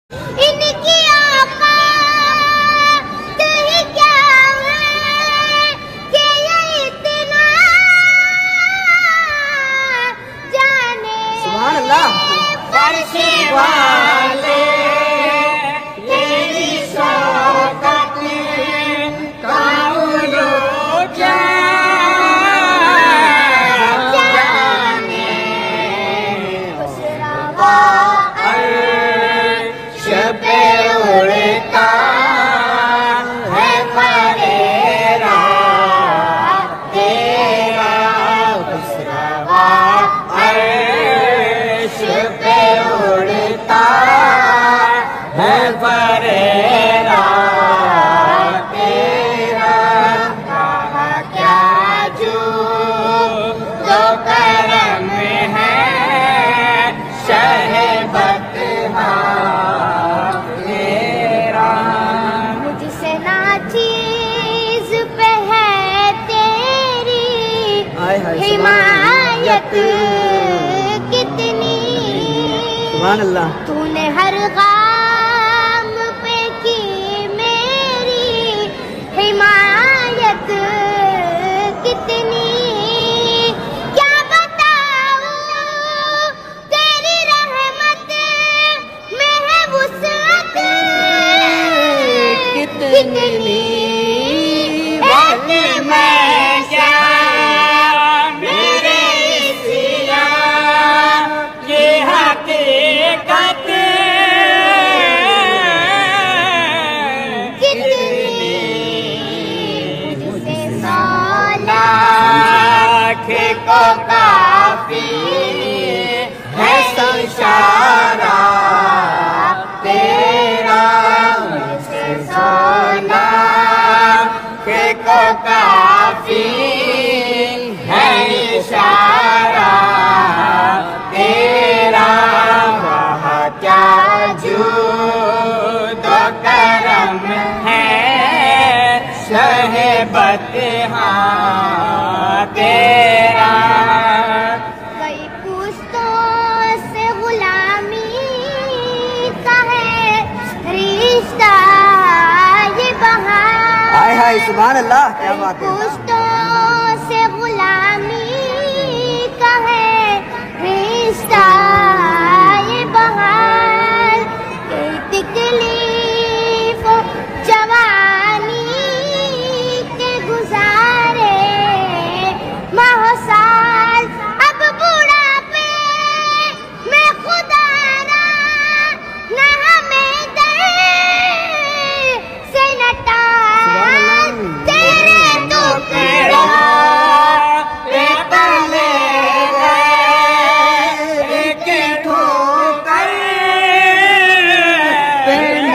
इनकी औकात ही क्या है कि ये इतना जाने। सुभान अल्लाह। फर्श वाले तेरी शौकत का उलूज जाने। उस रवा अर्श पे उड़ता है फरेरा तेरा। उस रवा अर्श पे उड़ता है फरेरा तेरा। कहा क्या जो करम है शहबत तेरा। मुझसे नाचीज पे है तेरी हिमायत कितनी। सुभान अल्लाह। तूने हर काम पे की मेरी हिमायत कितनी। क्या बताऊं तेरी रहमत में है वुसअत कितनी। मैं क्या मेरे सिया ये हकीकत कितनी। मुझसे 100 लाख को काफी है संसारा तेरा। मुझसे 100 लाख को काफी है इशारा तेरा। वहाँ क्या जूद करम है शहबत तेरा। कई पुश्तों से गुलामी का है रिश्ता ये बहार। हाय हाय सुभान अल्लाह। क्या बात है। पुश्तों से गुलामी का है रिश्ता ये बहार। कई तकलीफ जवानी के गुजारे माह साल। अब बुढ़ापे में खुदा न हमें दर्द से न टाल। तेरे टुकड़ों पे तले गए एक ठोकर पे न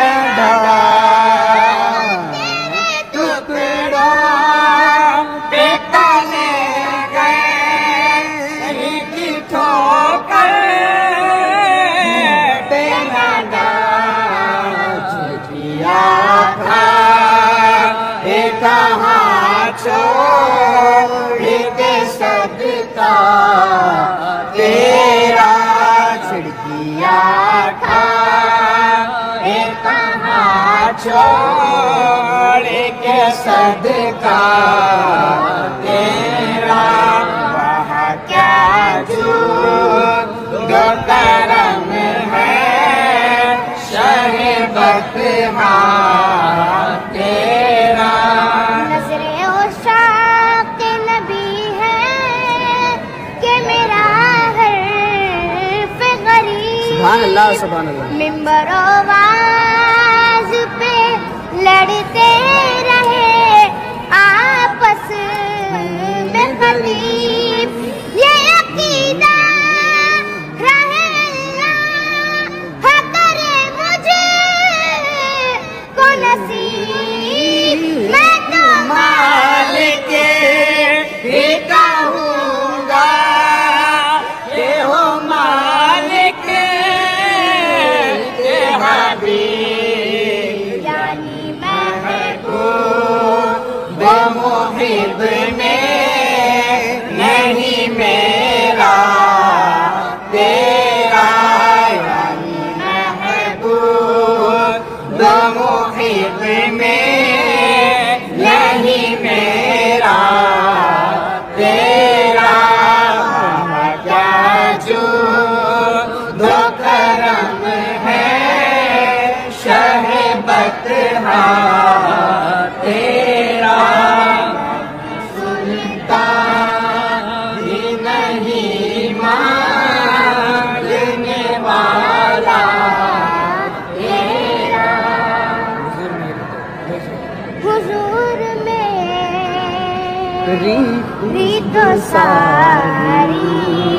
डाल। तेरे टुकड़ों पे तले गए एक ठोकर पे न डाल। चिड़िया था एक हाथ छोड़ के सदका तेरा। छिड़किया था एक हाथ छोड़ के सदका तेरा। वहाँ क्या जूद करम है शहबत तेरा। नजरे उशाक़ नबी है कि मेरा हर्फ गरीब। सुभान अल्लाह सुभान अल्लाह। मिंबर आवाज पे लड़ते रहे आपस में खतीब। ये अकीदा रहे अल्लाह करे मुझे को नसीब। मैं तो मालिक ही कहूँगा ये हो मालिक ये हबीब। यानी महबूब मुहिब में नहीं मेरा तेरा। यानी महबूब में नहीं मेरा तेरा क्या जो दो करम है शहबत तेरा सुनता भी नहीं मांगने वाला तेरा हुजूर में रीत सारी